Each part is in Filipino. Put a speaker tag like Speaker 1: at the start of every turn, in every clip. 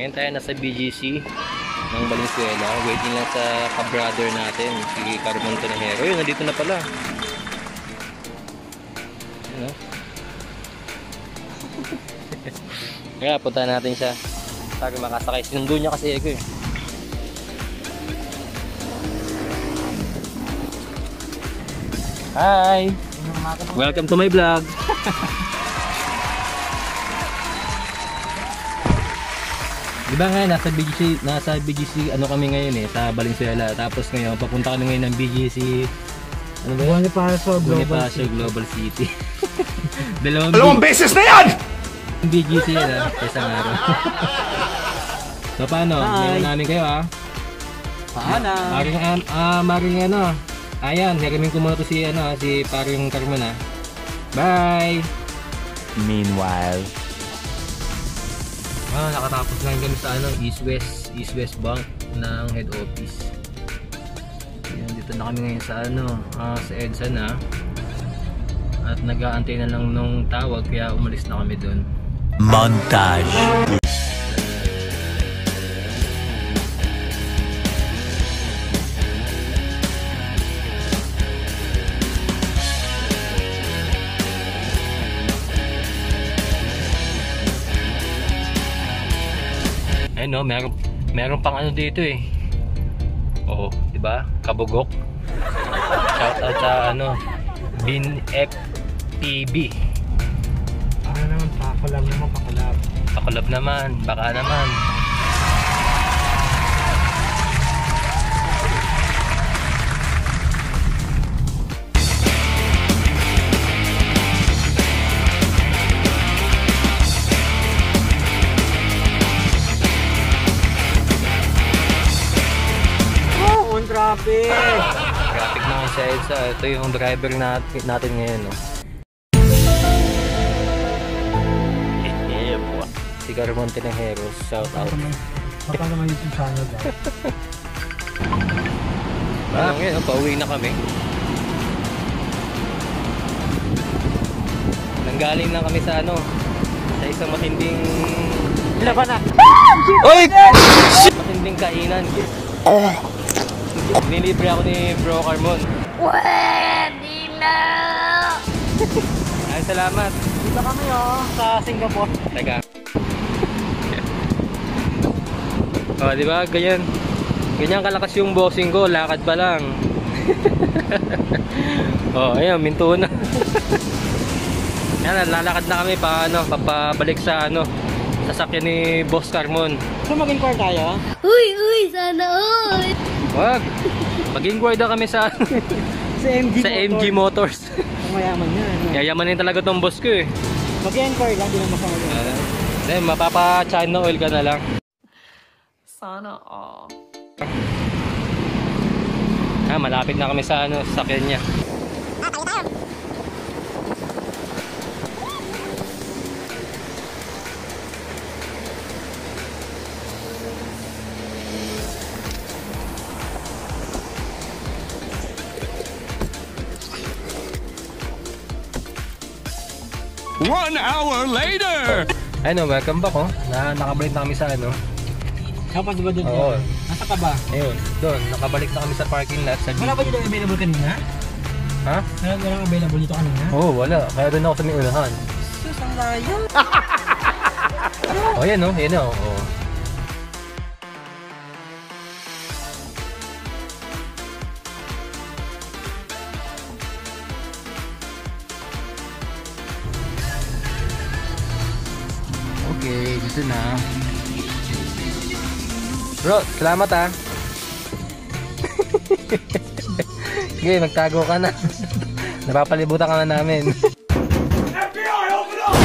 Speaker 1: Ngayon tayo nasa BGC ng Valenzuela. Waiting lang sa ka-brother natin, si Carmon Tinajero. Yun, nandito na pala. Ano? Kaya punta natin siya para makasakay. Sinundo niya kasi ako eh. Hi! Welcome to my vlog! Diba nga, nasa BGC ano kami ngayon eh, sa Valenzuela. Tapos ngayon, papunta kami ngayon ng BGC ano ba?
Speaker 2: Bonifacio
Speaker 1: Global City.
Speaker 2: Dalawang beses na yan!
Speaker 1: BGC yan ha, sa isang araw. So paano? Meron namin kayo ha?
Speaker 2: Paano?
Speaker 1: Maring ano, ayan, hiramin ko muna to si paring Carmon ha. Bye!
Speaker 3: Meanwhile,
Speaker 1: nakatapos lang kami sa East West Bank ng head office. Ayan, dito na kami ngayon sa sa EDSA na. At nag-aantay na lang nung tawag kaya umalis na kami doon.
Speaker 3: montage.
Speaker 1: Ayun no, meron pang ano dito eh. Oo, di ba? Kabugok. Shout out sa BinX TV.
Speaker 2: Ano naman, pakulab naman, pakulab.
Speaker 1: Pakulab naman, baka naman.
Speaker 2: Traffic!
Speaker 1: Traffic na ngayon sa EDSA. Ito yung driver natin ngayon. No? Si Carmon Tinajero, shout out.
Speaker 2: Baka naman yung channel daw.
Speaker 1: Ngayon, pauwi na kami. Nanggaling lang kami sa sa isang matinding...
Speaker 2: Laban na!
Speaker 1: Oy! Matinding kainan. Nilibre ako ni Bro Carmon.
Speaker 4: Pwede na!
Speaker 1: Ay, salamat.
Speaker 2: Dito kami sa Singapore.
Speaker 1: Teka. Di ba? Ganyan kalakas yung bossing ko, lakad pa lang. Ayun, minto na. Yan, lalakad na kami papabalik sa sasakyan ni Boss Carmon.
Speaker 2: So mag-inquire tayo?
Speaker 4: Uy, sana all!
Speaker 1: Wag. Mag-inquire na kami sa MG Motors.
Speaker 2: Mayaman yan.
Speaker 1: Yayamanin talaga tong boss ko eh.
Speaker 2: Mag-inquire lang, di naman masama.
Speaker 1: Mapapa-China oil ka na lang.
Speaker 4: Sana all.
Speaker 1: Malapit na kami sa sasakyan niya.
Speaker 3: One hour later!
Speaker 1: Ayun, welcome back nakabalik na kami sa
Speaker 2: Kapag ba doon?
Speaker 1: Oo.
Speaker 2: Nasa ka ba?
Speaker 1: Ayun, doon, nakabalik na kami sa parking lot sa
Speaker 2: Wala ba dito available kanina?
Speaker 1: Ha?
Speaker 2: Wala available dito kanina?
Speaker 1: Oo, wala. Kaya doon ako sa may unahan.
Speaker 2: Sus, ang layo!
Speaker 1: Yan yan o. Okay, dito na. Bro, salamat ha. Sige, magtago ka na. Napapalibutan ka na namin.
Speaker 3: FBI, open up!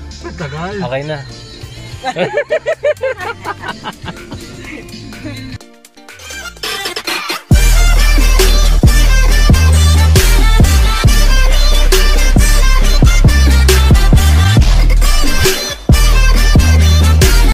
Speaker 2: Tagal.
Speaker 1: Okay na.